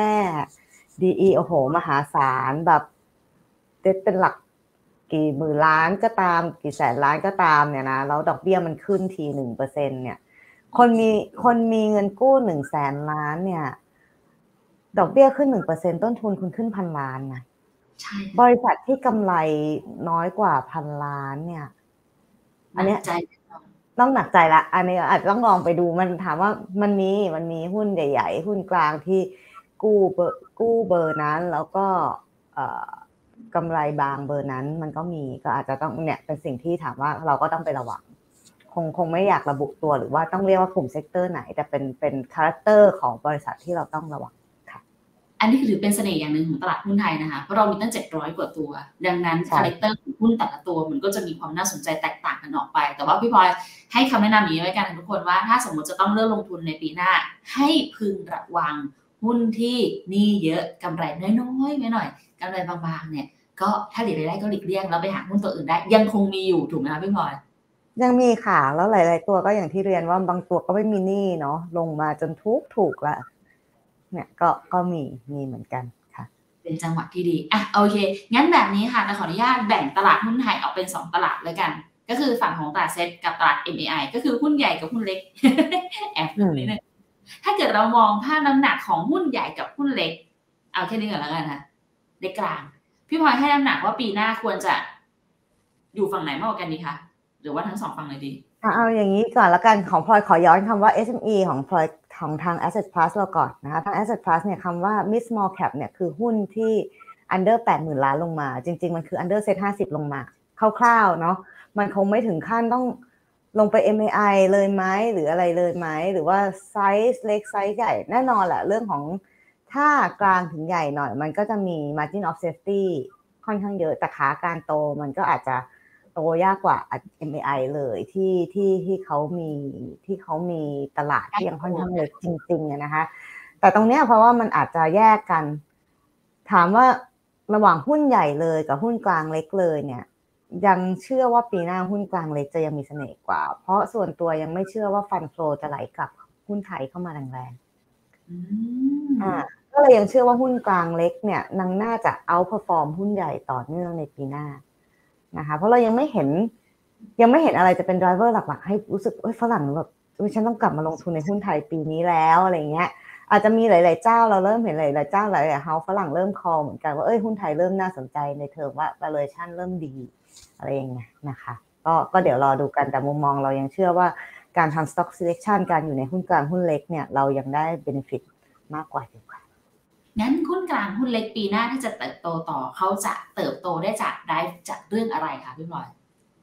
DE โอ้โหมหาศาลแบบเป็นหลักกี่หมื่นล้านก็ตามกี่แสนล้านก็ตามเนี่ยนะแล้วดอกเบี้ยมันขึ้นที 1% เนี่ยคนมีเงินกู้ 100,000 ล้านเนี่ยดอกเบี้ยขึ้น 1% ต้นทุนคุณขึ้นพันล้านนะบริษัทที่กำไรน้อยกว่าพันล้านเนี่ยอันนี้ต้องหนักใจละอันนี้อาจจะต้องลองไปดูมันถามว่ามันมีหุ้นใหญ่ๆหุ้นกลางที่กู้เบอร์นั้นแล้วก็กำไรบางเบอร์นั้นมันก็มีก็อาจจะต้องเนี่ยเป็นสิ่งที่ถามว่าเราก็ต้องไประวังคงไม่อยากระบุตัวหรือว่าต้องเรียกว่ากลุ่มเซกเตอร์ไหนแต่เป็นคาแรคเตอร์ของบริษัทที่เราต้องระวังค่ะอันนี้ถือเป็นเสน่ห์อย่างหนึ่งของตลาดหุ้นไทยนะคะเพราะเรามีตั้ง700กว่าตัวดังนั้นคาแรคเตอร์ของหุ้นแต่ละตัวมันก็จะมีความน่าสนใจแตกต่างกันออกไปแต่ว่าพี่พลอยให้คำแนะนำอย่างนี้ไว้กันทุกคนว่าถ้าสมมติจะต้องเลือกลงทุนในปีหน้าให้พึงระวังหุ้นที่หนี้เยอะกำไรน้อยๆไม่หน่อยกำไรบางๆเนี่ยก็ถ้าหลีกได้ก็หลีกเลี่ยงแล้วไปหาหุ้นตัวอื่นได้ยังคงมีอยู่ถูกไหมคะพี่พลอยยังมีค่ะแล้วหลายๆตัวก็อย่างที่เรียนว่าบางตัวก็ไม่มีหนี้เนาะลงมาจนถูกละเนี่ยก็มีเหมือนกันค่ะเป็นจังหวะที่ดีอ่ะโอเคงั้นแบบนี้ค่ะจะขออนุญาตแบ่งตลาดหุ้นไทยออกเป็น2ตลาดแล้วกันก็คือฝั่งของตลาดเซ็ตกับตลาด MAI ก็คือหุ้นใหญ่กับหุ้นเล็ก แอบนิดนึงถ้าเกิดเรามองภาพน้ำหนักของหุ้นใหญ่กับหุ้นเล็กเอาแค่นี้ก่อนแล้วกันนะเล็กกลางพี่พลอยให้น้ำหนักว่าปีหน้าควรจะอยู่ฝั่งไหนมากกว่ากันดีคะหรือว่าทั้ง2ฝั่งเลยดีเอาอย่างนี้ก่อนแล้วกันของพลอยขอย้อนคำว่า SME ของพลอยของทาง Asset Plus เราก่อนนะคะทาง Asset Plus เนี่ยคำว่า Mid Small Cap เนี่ยคือหุ้นที่ under 80,000 ล้านลงมาจริงๆมันคือ under Set 50ลงมาคร่าวๆเนาะมันคงไม่ถึงขั้นต้องลงไป MAI เลยไหมหรืออะไรเลยไหมหรือว่าไซส์เล็กไซส์ใหญ่แน่นอนแหละเรื่องของถ้ากลางถึงใหญ่หน่อยมันก็จะมี margin of safety ค่อนข้างเยอะแต่ขาการโตมันก็อาจจะโตยากกว่า MAI เลยที่เขามีตลาดที่ยังค่อนข้างเล็กจริงๆนะคะแต่ตรงเนี้ยเพราะว่ามันอาจจะแยกกันถามว่าระหว่างหุ้นใหญ่เลยกับหุ้นกลางเล็กเลยเนี่ยยังเชื่อว่าปีหน้าหุ้นกลางเล็กจะยังมีเสน่ห์กว่าเพราะส่วนตัวยังไม่เชื่อว่าฟันโฟลจะไหลกลับหุ้นไทยเข้ามาแรงๆก็เลยยังเชื่อว่าหุ้นกลางเล็กเนี่ยน่าจะเอาเพอร์ฟอร์มหุ้นใหญ่ต่อเนื่องในปีหน้านะคะเพราะเรายังไม่เห็นอะไรจะเป็น driver หลักๆให้รู้สึกฝรั่งแบบฉันต้องกลับมาลงทุนในหุ้นไทยปีนี้แล้วอะไรเงี้ยอาจจะมีหลายๆเจ้าเราเริ่มเห็นหลายๆเจ้าหลายๆเฮาส์ฝรั่งเริ่มคอเหมือนกันว่าหุ้นไทยเริ่มน่าสนใจในเทอมว่า valuation เริ่มดีอะไรอย่างเงี้ยนะคะก็เดี๋ยวรอดูกันแต่มุมมองเรายังเชื่อว่าการทำ stock selection การอยู่ในหุ้นกลางหุ้นเล็กเนี่ยเรายังได้ benefit มากกว่าอยู่ค่ะงั้นหุ้นกลางหุ้นเล็กปีหน้าที่จะเติบโตต่อเขาจะเติบโตได้จากเรื่องอะไรคะพี่พลอย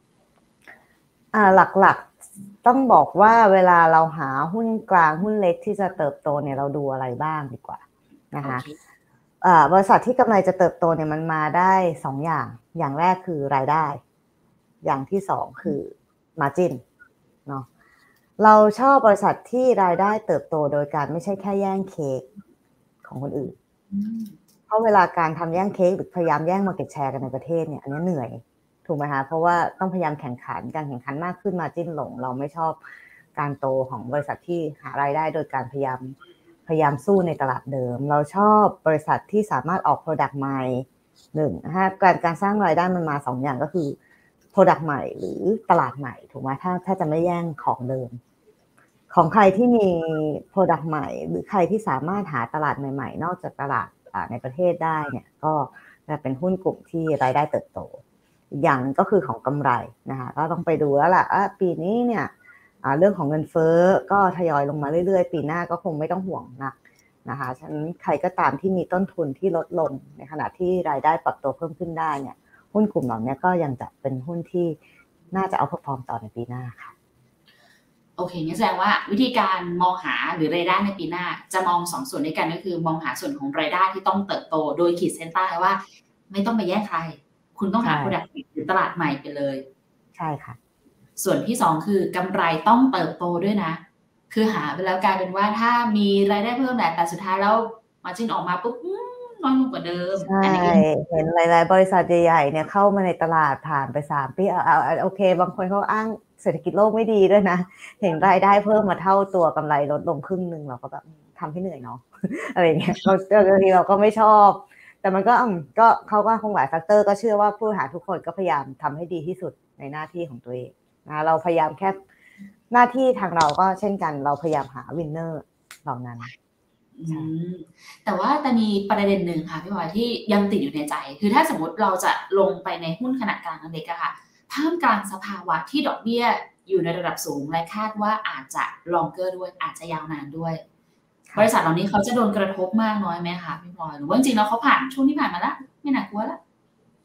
หลักๆต้องบอกว่าเวลาเราหาหุ้นกลางหุ้นเล็กที่จะเติบโตเนี่ยเราดูอะไรบ้างดีกว่านะคะบริษัทที่กำไรจะเติบโตเนี่ยมันมาได้2อย่างแรกคือรายได้อย่างที่2คือ margin เนาะเราชอบบริษัทที่รายได้เติบโตโดยการไม่ใช่แค่แย่งเค้กของคนอื่นเพราะเวลาการทำแย่งเค้กหรือพยายามแย่ง market share กันในประเทศเนี่ยอันนี้เหนื่อยถูกไหมคะเพราะว่าต้องพยายามการแข่งขันมากขึ้นมาจิ้นลงเราไม่ชอบการโตของบริษัทที่หารายได้โดยการพยายามสู้ในตลาดเดิมเราชอบบริษัทที่สามารถออก product ใหม่การสร้างรายได้มันมา2อย่างก็คือ product ใหม่หรือตลาดใหม่ถูกไหมถ้าจะไม่แย่งของเดิมของใครที่มี product ใหม่หรือใครที่สามารถหาตลาดใหม่ๆนอกจากตลาดในประเทศได้เนี่ยก็จะเป็นหุ้นกลุ่มที่รายได้เติบโตอีกอย่างก็คือของกำไรนะคะก็ต้องไปดูแล้วล่ะปีนี้เนี่ยเรื่องของเงินเฟ้อก็ทยอยลงมาเรื่อยๆปีหน้าก็คงไม่ต้องห่วงนักนะคะฉะนั้นใครก็ตามที่มีต้นทุนที่ลดลงในขณะที่รายได้ปรับตัวเพิ่มขึ้นได้เนี่ยหุ้นกลุ่มเหล่านี้ก็ยังจะเป็นหุ้นที่น่าจะเอาเพอร์ฟอร์มต่อในปีหน้าค่ะโอเคงั้นแสดงว่าวิธีการมองหาหรือรายได้ในปีหน้าจะมอง2ส่วนด้วยกันก็คือมองหาส่วนของรายได้ที่ต้องเติบโตโดยขีดเส้นใต้ว่าไม่ต้องไปแย่งใครคุณต้องหา product หรือตลาดใหม่ไปเลยใช่ค่ะส่วนที่2คือกำไรต้องเติบโตด้วยนะคือหาไปแล้วกลายเป็นว่าถ้ามีรายได้เพิ่มแต่สุดท้ายแล้วmarginออกมาปุ๊บน้อยลงกว่าเดิมใช่เห็นหลายๆบริษัทใหญ่ๆเนี่ยเข้ามาในตลาดผ่านไป3ปีโอเคบางคนเขาอ้างเศรษฐกิจโลกไม่ดีด้วยนะเห็นรายได้เพิ่มมาเท่าตัวกำไรลดลงครึ่งนึงเราก็แบบทำให้เหนื่อยเนาะอะไรเงี้ยบางทีเราก็ไม่ชอบแต่มันก็เขาก็คงหลายแฟกเตอร์ก็เชื่อว่าผู้บริหารทุกคนก็พยายามทำให้ดีที่สุดในหน้าที่ของตัวเองนะเราพยายามแค่หน้าที่ทางเราก็เช่นกันเราพยายามหาวินเนอร์เหล่านั้นแต่ว่าแต่มีประเด็นหนึ่งค่ะพี่พลอยที่ยังติดอยู่ในใจคือถ้าสมมติเราจะลงไปในหุ้นขนาดกลางเล็กอะค่ะท่ามกลางสภาวะที่ดอกเบี้ยอยู่ในระดับสูงและคาดว่าอาจจะ longer ด้วยอาจจะยาวนานด้วยบริษัทเหล่านี้เขาจะโดนกระทบมากน้อยไหมคะพี่พลอยหรือว่าจริงๆแล้วเขาผ่านช่วงที่ผ่านมาแล้วไม่น่ากลัวแล้ว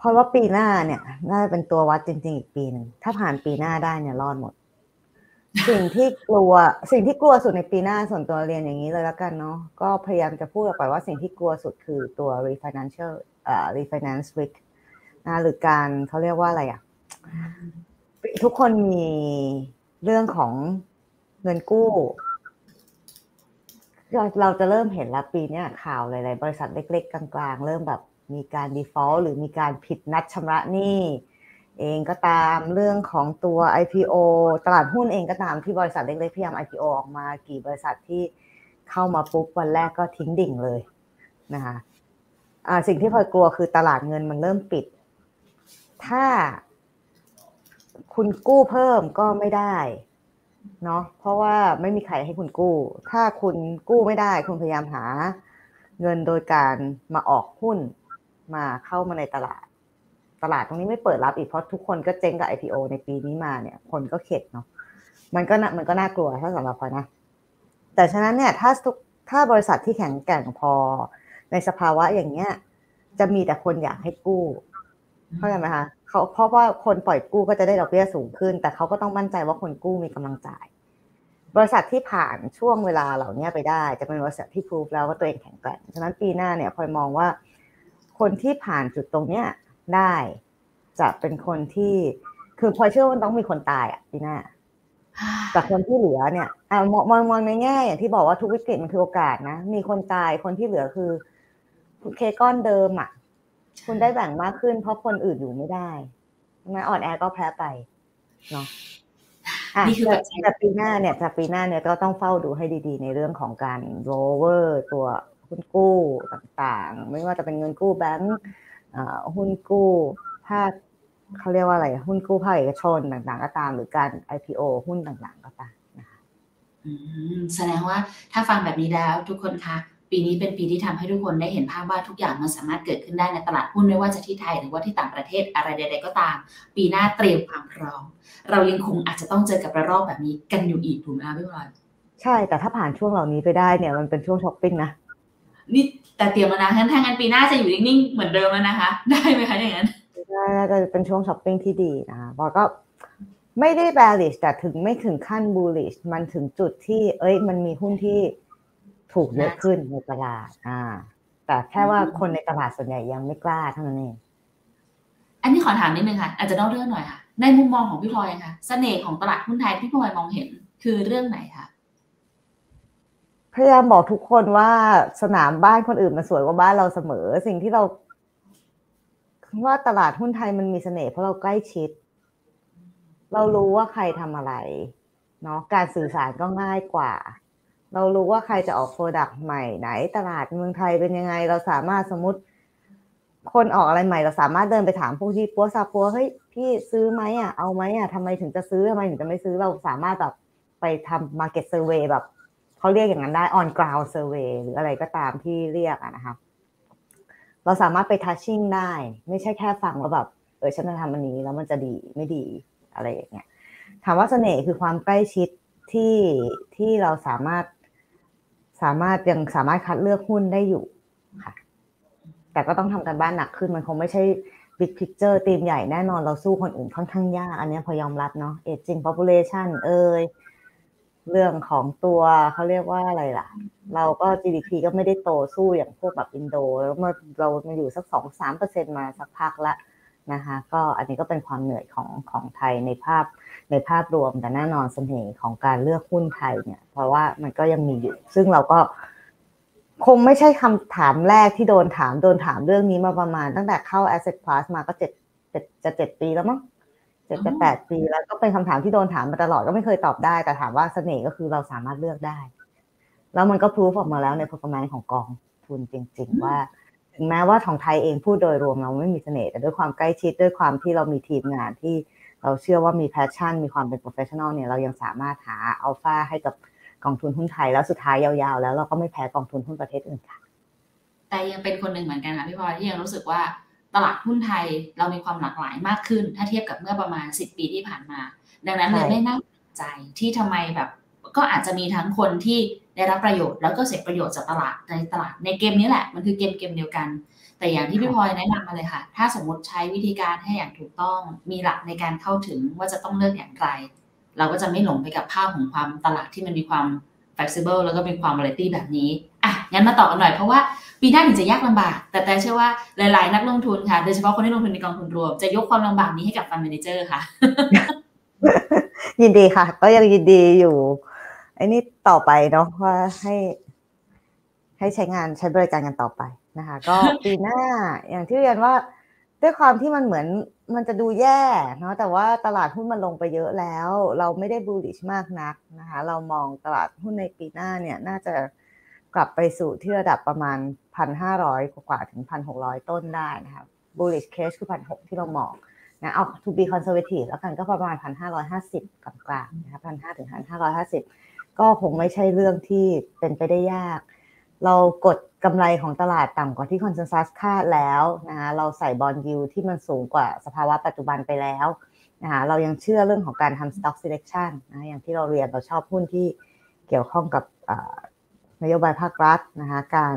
เพราะว่าปีหน้าเนี่ยน่าจะเป็นตัววัดจริงๆอีกปีหนึ่งถ้าผ่านปีหน้าได้เนี่ยรอดหมด สิ่งที่กลัวสุดในปีหน้าส่วนตัวเรียนอย่างนี้เลยแล้วกันเนาะก็พยายามจะพูดออกไปว่าสิ่งที่กลัวสุดคือตัว refinance risk นะหรือการเขาเรียกว่าอะไรทุกคนมีเรื่องของเงินกู้เราจะเริ่มเห็นแล้วปีนี้ข่าวหลายๆบริษัทเล็กๆกลางๆเริ่มแบบมีการ default หรือมีการผิดนัดชำระหนี้เองก็ตามเรื่องของตัว IPO ตลาดหุ้นเองก็ตามที่บริษัทเล็กๆพยายาม IPO ออกมากี่บริษัทที่เข้ามาปุ๊บวันแรกก็ทิ้งดิ่งเลยนะคะสิ่งที่พลอยกลัวคือตลาดเงินมันเริ่มปิดถ้าคุณกู้เพิ่มก็ไม่ได้เนาะเพราะว่าไม่มีใครให้คุณกู้ถ้าคุณกู้ไม่ได้คุณพยายามหาเงินโดยการมาออกหุ้นมาเข้ามาในตลาดตรงนี้ไม่เปิดรับอีกเพราะทุกคนก็เจ๊งกับ IPO ในปีนี้มาเนี่ยคนก็เข็ดเนาะมันก็น่ากลัวถ้าสำหรับพลอยนะแต่ฉะนั้นเนี่ยถ้าบริษัทที่แข็งแกร่งพอในสภาวะอย่างเงี้ยจะมีแต่คนอยากให้กู้เข้าใจไหมคะเพราะว่าคนปล่อยกู้ก็จะได้ดอกเบี้ยสูงขึ้นแต่เขาก็ต้องมั่นใจว่าคนกู้มีกำลังจ่ายบริษัทที่ผ่านช่วงเวลาเหล่านี้ไปได้จะเป็นบริษัทที่พิสูจแล้วว่าตัวเองแข็งแกร่งฉะนั้นปีหน้าเนี่ยพลอยมองว่าคนที่ผ่านจุดตรงเนี้ยได้จะเป็นคนที่คือพลอยเชื่อว่าต้องมีคนตายปีหน้าแต่คนที่เหลือเนี่ยมองในแง่อย่างที่บอกว่าทุกวิกฤตมันคือโอกาสนะมีคนตายคนที่เหลือคือเคก้อนเดิมคุณได้แบ่งมากขึ้นเพราะคนอื่นอยู่ไม่ได้งั้นอ่อนแอก็แพ้ไปเนาะแต่ปีหน้าเนี่ยก็ต้องเฝ้าดูให้ดีๆในเรื่องของการ roll ตัวหุ้นกู้ต่างๆไม่ว่าจะเป็นเงินกู้แบงก์หุ้นกู้ภาคเขาเรียกว่าอะไรหุ้นกู้ภาคเอกชนต่างๆก็ตามหรือการ IPO หุ้นต่างๆก็ตามนะคะแสดงว่าถ้าฟังแบบนี้แล้วทุกคนคะปีนี้เป็นปีที่ทำให้ทุกคนได้เห็นภาพว่าทุกอย่างมันสามารถเกิดขึ้นได้ในตลาดหุ้นไม่ว่าจะที่ไทยหรือว่าที่ต่างประเทศอะไรใดๆก็ตามปีหน้าเตรียมความพร้อมเรายังคงอาจจะต้องเจอกับระลอกแบบนี้กันอยู่อีกถูกไหมคะพี่พลอยใช่แต่ถ้าผ่านช่วงเหล่านี้ไปได้เนี่ยมันเป็นช่วงช้อปปิ้งนะนี่แต่เตรียมแล้วนะถ้างั้นปีหน้าจะอยู่นิ่งๆเหมือนเดิมแล้วนะคะได้ไหมคะอย่างนั้นได้จะเป็นช่วงช้อปปิ้งที่ดีนะคะบอกก็ไม่ได้ bearish แต่ไม่ถึงขั้น bullish มันถึงจุดที่มันมีหุ้นที่ถูกเยอะขึ้นในตลาดแต่แค่ว่าคนในตลาดส่วนใหญ่ยังไม่กล้าเท่านั้นเองอันนี้ขอถามนิดนึงค่ะอาจจะต้องเรื่องหน่อยค่ะในมุมมองของพี่พลอยค่ะเสน่ห์ของตลาดหุ้นไทยที่พี่พลอยมองเห็นคือเรื่องไหนคะพยายามบอกทุกคนว่าสนามบ้านคนอื่นมันสวยกว่าบ้านเราเสมอสิ่งที่เราว่าตลาดหุ้นไทยมันมีเสน่ห์เพราะเราใกล้ชิดเรารู้ว่าใครทำอะไรเนาะการสื่อสารก็ง่ายกว่าเรารู้ว่าใครจะออกโปรดักต์ใหม่ไหนตลาดเมืองไทยเป็นยังไงเราสามารถสมมติคนออกอะไรใหม่เราสามารถเดินไปถามพวกที่ปัวซาปัวเฮ้ยพี่ซื้อไหมเอาไหมทำไมถึงจะซื้อทำไมถึงจะไม่ซื้อเราสามารถแบบไปทำ market survey แบบเขาเรียกอย่างนั้นได้ on ground survey หรืออะไรก็ตามที่เรียกนะคะเราสามารถไป touching ได้ไม่ใช่แค่ฟังว่าแบบฉันจะทำอันนี้แล้วมันจะดีไม่ดีอะไรอย่างเงี้ยถามว่าเสน่ห์คือความใกล้ชิดที่เราสามารถคัดเลือกหุ้นได้อยู่ค่ะแต่ก็ต้องทำกันบ้านหนักขึ้นมันคงไม่ใช่ big picture ธีมใหญ่แน่นอนเราสู้คนอื่นค่อนข้างยากอันนี้พอยอมรับเนาะ aging population เรื่องของตัวเขาเรียกว่าอะไรล่ะเราก็ GDP ก็ไม่ได้โตสู้อย่างพวกแบบอินโดแล้วเรามาอยู่สัก 2-3% มาสักพักละนะคะก็อันนี้ก็เป็นความเหนื่อยของไทยในภาพรวมแต่แน่นอนเสน่ห์ของการเลือกหุ้นไทยเนี่ยเพราะว่ามันก็ยังมีอยู่ซึ่งเราก็คงไม่ใช่คำถามแรกที่โดนถามเรื่องนี้มาประมาณตั้งแต่เข้า asset class มาก็7 ปีแล้วมั้ง7-8 ปีแล้วก็เป็นคำถามที่โดนถามมาตลอดก็ไม่เคยตอบได้แต่ถามว่าเสน่ห์ก็คือเราสามารถเลือกได้แล้วมันก็พิสูจออกมาแล้วใน performance ของกองทุนจริงๆว่าถึงแม้ว่าของไทยเองพูดโดยรวมเราไม่มีเสน่ห์แต่ด้วยความใกล้ชิดด้วยความที่เรามีทีมงานที่เราเชื่อว่ามี passion มีความเป็น professional เนี่ยเรายังสามารถหาอัลฟาให้กับกองทุนหุ้นไทยแล้วสุดท้ายยาวๆแล้วเราก็ไม่แพ้กองทุนหุ้นประเทศอื่นค่ะแต่ยังเป็นคนหนึ่งเหมือนกันค่ะพี่พลอยที่ยังรู้สึกว่าตลาดหุ้นไทยเรามีความหลากหลายมากขึ้นถ้าเทียบกับเมื่อประมาณ10 ปีที่ผ่านมาดังนั้นเลยไม่น่าแปลกใจที่ทำไมแบบก็อาจจะมีทั้งคนที่ได้รับประโยชน์แล้วก็เสียประโยชน์จากตลาดในเกมนี้แหละมันคือเกมเดียวกันแต่อย่างที่พี่พลอยแนะนำมาเลยค่ะถ้าสมมติใช้วิธีการให้อย่างถูกต้องมีหลักในการเข้าถึงว่าจะต้องเลือกอย่างไรเราก็จะไม่หลงไปกับภาพของความตลาดที่มันมีความ flexible แล้วก็มีความ variety แบบนี้งั้นมาต่อกันหน่อยเพราะว่าปีหน้าถึงจะยากลำบากแต่เชื่อว่าหลายๆนักลงทุนค่ะโดยเฉพาะคนที่ลงทุนในกองทุนรวมจะยกความลำบากนี้ให้กับ Fund Manager ค่ะยินดีค่ะก็ยังยินดีอยู่ไอ้นี่ต่อไปเนาะว่าให้ใช้งานใช้บริการกันต่อไปนะคะก็ปีหน้าอย่างที่เรียนว่าด้วยความที่มันเหมือนมันจะดูแย่เนาะแต่ว่าตลาดหุ้นมันลงไปเยอะแล้วเราไม่ได้ bullish มากนักนะคะเรามองตลาดหุ้นในปีหน้าเนี่ยน่าจะกลับไปสู่ที่ระดับประมาณ 1,500 กว่าถึง 1,600 ต้นได้นะคะ bullish case คือ 1,600 ที่เรามองนะเอา to be conservative แล้วกันก็ประมาณ 1,550 กลางๆนะคะ 1,500 ถึง 1,550 ก็คงไม่ใช่เรื่องที่เป็นไปได้ยากเรากดกำไรของตลาดต่ำกว่าที่คอนเซนแซสคาดแล้วนะคะเราใส่บอนด์ยิลด์ที่มันสูงกว่าสภาวะปัจจุบันไปแล้วนะคะเรายังเชื่อเรื่องของการทำ stock selection นะอย่างที่เราเรียนเราชอบหุ้นที่เกี่ยวข้องกับนโยบายภาครัฐนะคะการ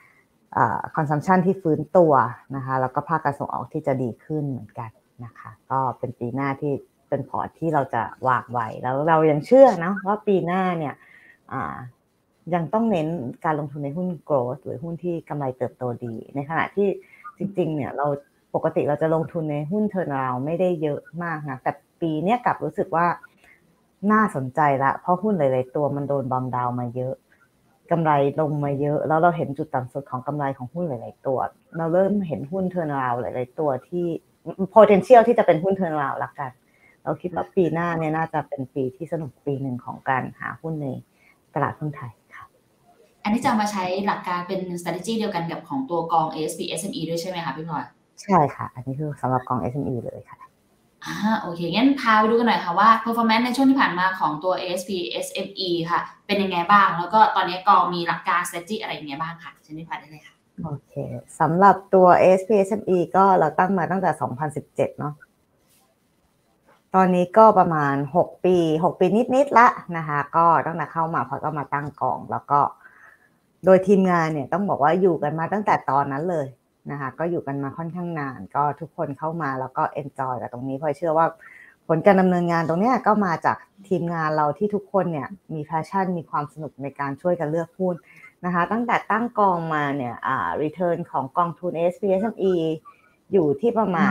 consumption ที่ฟื้นตัวนะคะแล้วก็ภาคการส่งออกที่จะดีขึ้นเหมือนกันนะคะก็เป็นปีหน้าที่เป็นพอร์ตที่เราจะวางไว้แล้วเรายังเชื่อนะว่าปีหน้าเนี่ยยังต้องเน้นการลงทุนในหุ้น growth หรือหุ้นที่กำไรเติบโตดีในขณะที่จริงๆเนี่ยเราปกติเราจะลงทุนในหุ้น turnaround ไม่ได้เยอะมากนะแต่ปีนี้กลับรู้สึกว่าน่าสนใจละเพราะหุ้นหลายๆตัวมันโดนบอมดาวมาเยอะกำไรลงมาเยอะแล้วเราเห็นจุดต่ำสุดของกำไรของหุ้นหลายๆตัวเราเริ่มเห็นหุ้น turnaround หลายๆตัวที่ potential ที่จะเป็นหุ้น turnaround ละกันเราคิดว่าปีหน้าเนี่ยน่าจะเป็นปีที่สนุกปีหนึ่งของการหาหุ้นในตลาดหุ้นไทยค่ะอันนี้จะมาใช้หลักการเป็น strategy เดียวกันกับของตัวกอง ASP SME ด้วยใช่ไหมคะพี่พลอยใช่ค่ะอันนี้คือสำหรับกอง SME เลยค่ะโอเคงั้นพาไปดูกันหน่อยค่ะว่า performance ในช่วงที่ผ่านมาของตัว ASP SME ค่ะเป็นยังไงบ้างแล้วก็ตอนนี้กองมีหลักการ strategy อะไรยังไงบ้างค่ะเชิญพี่พลอยได้เลยค่ะโอเคสำหรับตัว ASP SME ก็เราตั้งมาตั้งแต่2017เนาะตอนนี้ก็ประมาณ6ปีนิดๆละนะคะก็ตั้งแต่เข้ามาพอก็มาตั้งกองแล้วก็โดยทีมงานเนี่ยต้องบอกว่าอยู่กันมาตั้งแต่ตอนนั้นเลยนะคะก็อยู่กันมาค่อนข้างนานก็ทุกคนเข้ามาแล้วก็ enjoy กับตรงนี้เพราะเชื่อว่าผลการดำเนินงานตรงนี้ก็มาจากทีมงานเราที่ทุกคนเนี่ยมี passion มีความสนุกในการช่วยกันเลือกหุ้นนะคะตั้งแต่ตั้งกองมาเนี่ยreturn ของกองทุน ASP SME อยู่ที่ประมาณ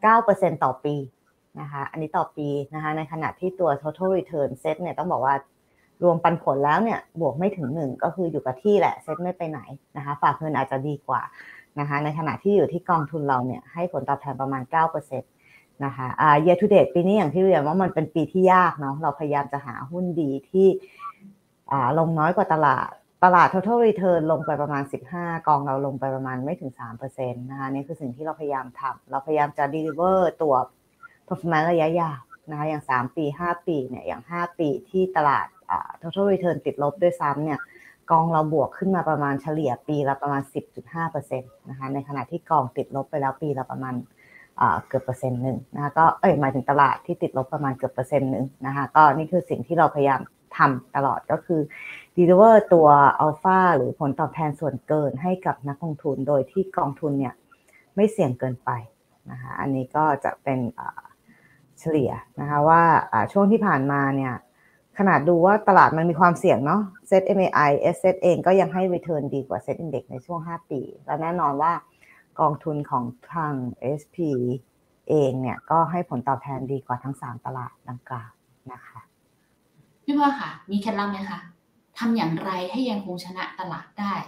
9% ต่อปีนะคะอันนี้ต่อปีนะคะในขณะที่ตัว total return set เนี่ยต้องบอกว่ารวมปันผลแล้วเนี่ยบวกไม่ถึง1ก็คืออยู่กับที่แหละเซ็ตไม่ไปไหนนะคะฝากเงินอาจจะดีกว่านะคะในขณะที่อยู่ที่กองทุนเราเนี่ยให้ผลตอบแทนประมาณ 9% นะคะyear to date ปีนี้อย่างที่เรียนว่ามันเป็นปีที่ยากเนาะเราพยายามจะหาหุ้นดีที่ลงน้อยกว่าตลาด total return ลงไปประมาณ15กองเราลงไปประมาณไม่ถึง 3% นะคะนี่คือสิ่งที่เราพยายามทำเราพยายามจะ deliver ตัว performance ระยะยาวนะคะอย่าง3ปี5ปีเนี่ยอย่าง5ปีที่ตลาดtotal return ติดลบด้วยซ้ำเนี่ยกองเราบวกขึ้นมาประมาณเฉลี่ยปีละประมาณ 10.5% นะคะในขณะที่กองติดลบไปแล้วปีละประมาณเกือบ%นึงนะคะก็หมายถึงตลาดที่ติดลบประมาณเกือบ%นึงนะคะก็นี่คือสิ่งที่เราพยายามทำตลอดก็คือ deliver ตัวอัลฟาหรือผลตอบแทนส่วนเกินให้กับนักลงทุนโดยที่กองทุนเนี่ยไม่เสี่ยงเกินไปนะคะอันนี้ก็จะเป็นเฉลี่ยนะคะว่าช่วงที่ผ่านมาเนี่ยขนาดดูว่าตลาดมันมีความเสี่ยงเนาะ Set MAI Set เองก็ยังให้ return ดีกว่า Set Index ในช่วง5ปีและแน่นอนว่ากองทุนของทาง SP เองเนี่ยก็ให้ผลตอบแทนดีกว่าทั้ง3ตลาดดังกล่าวนะคะพี่พ่อค่ะมีเคล็ดลับไหมคะทำอย่างไรให้ยังคงชนะตลาดได้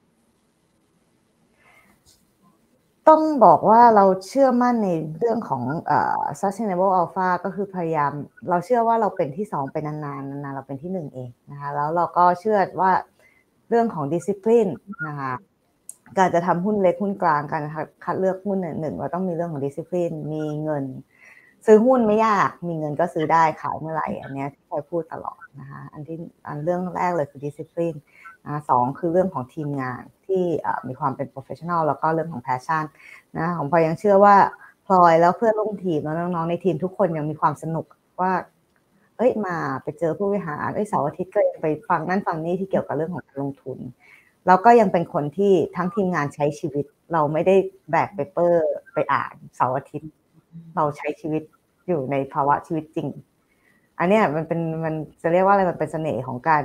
ต้องบอกว่าเราเชื่อมั่นในเรื่องของsustainable alpha ก็คือพยายามเราเชื่อว่าเราเป็นที่2ไปนานๆเราเป็นที่1เองนะคะแล้วเราก็เชื่อว่าเรื่องของ discipline นะคะการจะทำหุ้นเล็กหุ้นกลางการคัดเลือกหุ้น1เราต้องมีเรื่องของ discipline มีเงินซื้อหุ้นไม่ยากมีเงินก็ซื้อได้ขายเมื่อไหร่อันนี้ที่เคยพูดตลอดนะคะเรื่องแรกเลยคือ discipline 2คือเรื่องของทีมงานที่มีความเป็น professional แล้วก็เรื่องของ passion นะของพลอยยังเชื่อว่าพลอยแล้วเพื่อนร่วมทีมแล้วน้องๆในทีมทุกคนยังมีความสนุกว่ามาไปเจอผู้บริหารเสาร์อาทิตย์ก็ยังไปฟังนั่นฟังนี่ที่เกี่ยวกับเรื่องของการลงทุนแล้วก็ยังเป็นคนที่ทั้งทีมงานใช้ชีวิตเราไม่ได้แบกเปเปอร์ไปอ่านเสาร์อาทิตย์เราใช้ชีวิตอยู่ในภาวะชีวิตจริงอันเนี้ยมันจะเรียกว่าอะไรมันเป็นเสน่ห์ของการ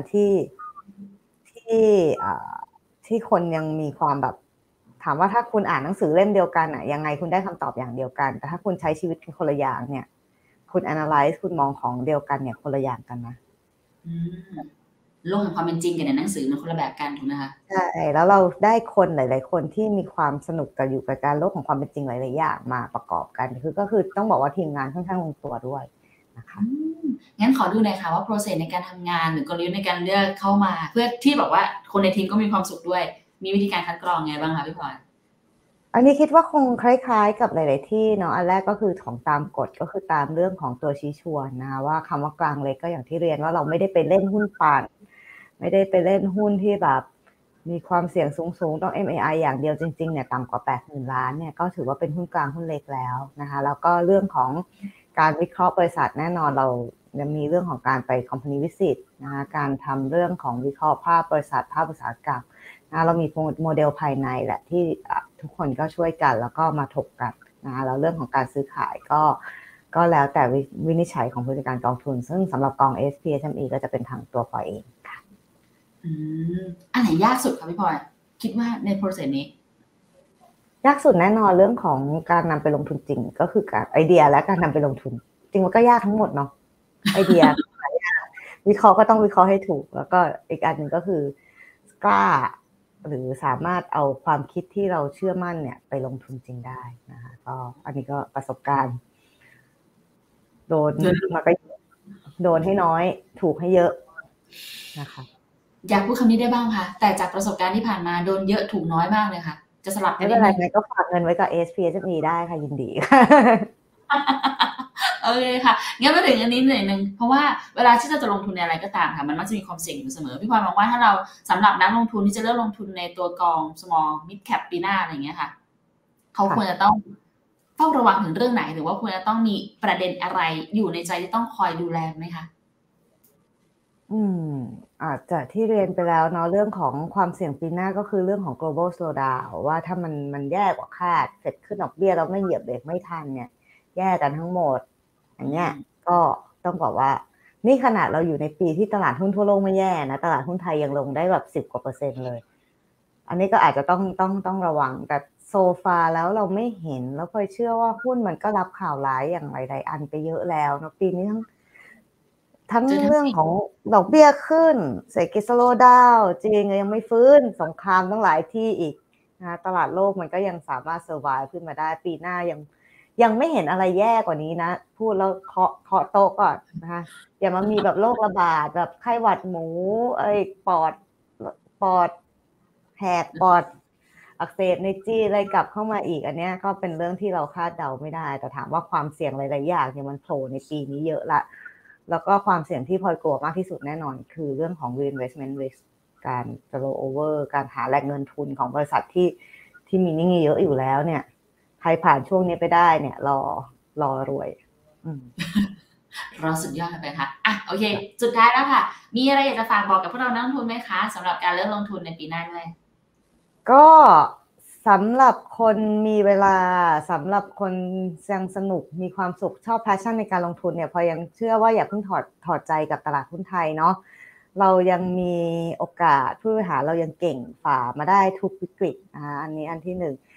ที่คนยังมีความแบบถามว่าถ้าคุณอ่านหนังสือเล่มเดียวกันยังไงคุณได้คำตอบอย่างเดียวกันแต่ถ้าคุณใช้ชีวิตเป็นคนละอย่างเนี่ยคุณ analyze คุณมองของเดียวกันเนี่ยคนละอย่างกันนะโลกแห่งความเป็นจริงกับในหนังสือมันคนละแบบกันถูกไหมคะใช่แล้วเราได้คนหลายๆคนที่มีความสนุกกับอยู่กับการโลกของความเป็นจริงหลายๆอย่างมาประกอบกันก็คือต้องบอกว่าทีมงานค่อนข้างลงตัวด้วยนะคะงั้นขอดูหน่อยค่ะว่า process ในการทำงานหรือกลยุทธ์ในการเลือกเข้ามาเพื่อที่แบบว่าคนในทีมก็มีความสุขด้วยมีวิธีการคัดกรองไงบ้างคะพี่พลอยอันนี้คิดว่าคงคล้ายๆกับหลายๆที่เนาะอันแรกก็คือของตามกฎก็คือตามเรื่องของตัวชี้ชวนนะคะว่าคำว่ากลางเล็กก็อย่างที่เรียนว่าเราไม่ได้ไปเล่นหุ้นปั่นไม่ได้ไปเล่นหุ้นที่แบบมีความเสี่ยงสูงๆต้อง MAI อย่างเดียวจริงๆเนี่ยต่ำกว่า 80,000 ล้านเนี่ยก็ถือว่าเป็นหุ้นกลางหุ้นเล็กแล้วนะคะแล้วก็เรื่องของการวิเคราะห์บริษัทแน่นอนเรายังมีเรื่องของการไป company visit นะคะการทำเรื่องของวิเคราะห์ภาพบริษัทภาพอุตสาหกรรมนะเรามีโมเดลภายในแหละที่ทุกคนก็ช่วยกันแล้วก็มาถกกันนะคะแล้วเรื่องของการซื้อขายก็แล้วแต่วินิจฉัยของผู้จัดการกองทุนซึ่งสำหรับกอง ASP SME ก็จะเป็นทางตัวปล่อยเองค่ะอันไหนยากสุดคะพี่พลอยคิดว่าใน process นี้ยากสุดแน่นอนเรื่องของการนำไปลงทุนจริงก็คือการไอเดียและการนำไปลงทุนจริงมันก็ยากทั้งหมดเนาะไอเดียวิเคราะห์ก็ต้องวิเคราะห์ให้ถูกแล้วก็อีกอันหนึ่งก็คือกล้าหรือสามารถเอาความคิดที่เราเชื่อมั่นเนี่ยไปลงทุนจริงได้นะคะก็อันนี้ก็ประสบการณ์โดนมาก็โดนให้น้อยถูกให้เยอะนะคะอยากพูดคำนี้ได้บ้างคะแต่จากประสบการณ์ที่ผ่านมาโดนเยอะถูกน้อยมากเลยค่ะจะสลับไม่เป็นไรไหมก็ฝากเงินไว้กับ ASP SME ได้ค่ะยินดีโอเคค่ะงั้นมาถึงอันนี้หน่อยนึงเพราะว่าเวลาที่เราจะลงทุนในอะไรก็ตามค่ะมันมักจะมีความเสี่ยงอยู่เสมอพี่พลอยมองว่าถ้าเราสำหรับนักลงทุนที่จะเลือกลงทุนในตัวกอง small mid cap ปีหน้าอะไรอย่างเงี้ยค่ะเขาควรจะต้องเฝ้าระวังถึงเรื่องไหนหรือว่าควรจะต้องมีประเด็นอะไรอยู่ในใจที่ต้องคอยดูแลไหมคะอาจจะที่เรียนไปแล้วเนาะเรื่องของความเสี่ยงปีหน้าก็คือเรื่องของ global slowdown ว่าถ้ามันแย่กว่าคาดเสร็จขึ้นดอกเบี้ยแล้วไม่เหยียบเบรกไม่ทันเนี่ยแย่กันทั้งหมดอันเนี้ยก็ต้องบอกว่านี่ขนาดเราอยู่ในปีที่ตลาดหุ้นทั่วโลกไม่แย่นะตลาดหุ้นไทยยังลงได้แบบ10 กว่า%เลยอันนี้ก็อาจจะต้องระวังแต่โซฟาแล้วเราไม่เห็นแล้วพลอยเชื่อว่าหุ้นมันก็รับข่าวร้ายอย่างหลายๆอันไปเยอะแล้วนะปีนี้ทั้งเรื่องของดอกเบี้ยขึ้นเศรษฐกิจสโลว์ดาวน์จีนยังไม่ฟื้นสงครามตั้งหลายที่อีกนะตลาดโลกมันก็ยังสามารถเซอร์ไวฟ์ขึ้นมาได้ปีหน้ายังไม่เห็นอะไรแย่กว่านี้นะพูดแล้วเคาะโต๊ะก่อนนะคะอย่ามามีแบบโรคระบาดแบบไข้หวัดหมูปอดแหกปอดอักเสบในจี้อะไรกลับเข้ามาอีกอันนี้ก็เป็นเรื่องที่เราคาดเดาไม่ได้แต่ถามว่าความเสี่ยงหลายๆอย่างเนี่ยมันโผล่ในปีนี้เยอะละแล้วก็ความเสี่ยงที่พลอยกลัวมากที่สุดแน่นอนคือเรื่องของ reinvestment risk การ roll over การหาแหล่งเงินทุนของบริษัทที่มีหนี้เยอะอยู่แล้วเนี่ยใครผ่านช่วงนี้ไปได้เนี่ยรอรวยรอสุดยอดไปค่ะโอเคสุดท้ายแล้วค่ะมีอะไรอยากจะฝากบอกกับพวกเรานักลงทุนไหมคะสำหรับการเลือกลงทุนในปีหน้าด้วยก็สำหรับคนมีเวลาสำหรับคนยังสนุกมีความสุขชอบแพชชั่นในการลงทุนเนี่ยพอยังเชื่อว่าอย่าเพิ่งถอดใจกับตลาดหุ้นไทยเนาะเรายังมีโอกาสผู้บริหารเรายังเก่งฝ่ามาได้ทุกวิกฤตอันนี้อันที่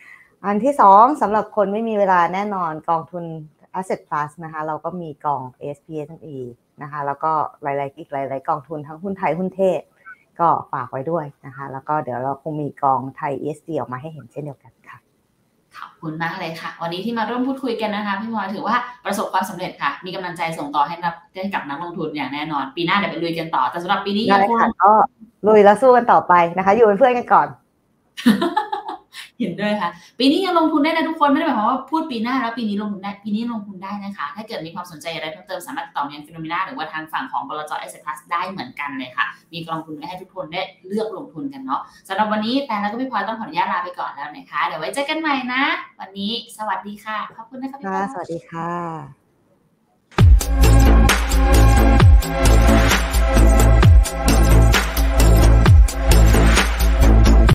1อันที่2สำหรับคนไม่มีเวลาแน่นอนกองทุน Asset Plus นะคะเราก็มีกอง ASP SME นะคะแล้วก็หลายกองทุนทั้งหุ้นไทยหุ้นเทศก็ฝากไว้ด้วยนะคะแล้วก็เดี๋ยวเราคงมีกองไทย ESG ออกมาให้เห็นเช่นเดียวกันค่ะขอบคุณมากเลยค่ะวันนี้ที่มาร่วมพูดคุยกันนะคะพี่พลอยถือว่าประสบความสำเร็จค่ะมีกำลังใจส่งต่อให้กับนักลงทุนอย่างแน่นอนปีหน้าเดี๋ยวไปลุยกันต่อแต่สำหรับปีนี้ยังคงก็ลุยแล้วสู้กันต่อไปนะคะอยู่เป็นเพื่อนกันก่อนเห็นด้วยค่ะปีนี้ยังลงทุนได้นะทุกคนไม่ได้หมายความว่าพูดปีหน้าแล้วปีนี้ลงทุนได้ปีนี้ลงทุนได้นะคะถ้าเกิดมีความสนใจอะไรเพิ่มเติมสามารถติดต่อมายังฟิโนเมนาหรือว่าทางฝั่งของบลจ. Asset Plus ได้เหมือนกันเลยค่ะมีกองทุนไว้ให้ทุกคนได้เลือกลงทุนกันเนาะสำหรับวันนี้แต่แล้วก็พี่พลอยต้องขออนุญาตลาไปก่อนแล้วนะคะเดี๋ยวไว้เจอกันใหม่นะวันนี้สวัสดีค่ะขอบคุณนะคะพี่พลอยสวัสดีค่ะ